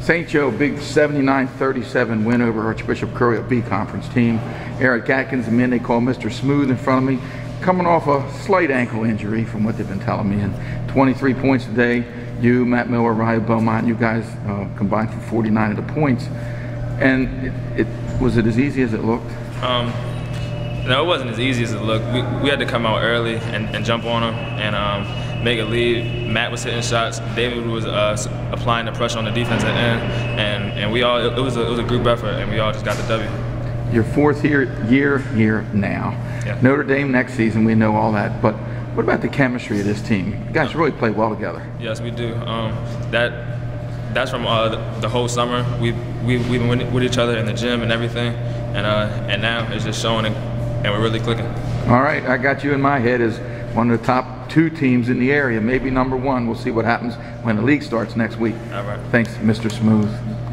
St. Joe, big 79-37 win over Archbishop Curry, a B conference team. Eric Atkins, the man they call Mr. Smooth in front of me, coming off a slight ankle injury from what they've been telling me. And 23 points today. You, Matt Miller, Ryan Beaumont, you guys combined for 49 of the points. And was it as easy as it looked? No, it wasn't as easy as it looked. We had to come out early and jump on them and make a lead. Matt was hitting shots. David was applying the pressure on the defense at end, and we all. It was a group effort, and we all just got the W. Your fourth year here now. Yeah. Notre Dame next season, we know all that. But what about the chemistry of this team? You guys really play well together. Yes, we do. That's from the whole summer. We've been with each other in the gym and everything, and now it's just showing, and we're really clicking. All right, I got you in my head as one of the top 2 teams in the area, maybe #1. We'll see what happens when the league starts next week. All right. Thanks, Mr. Smooth.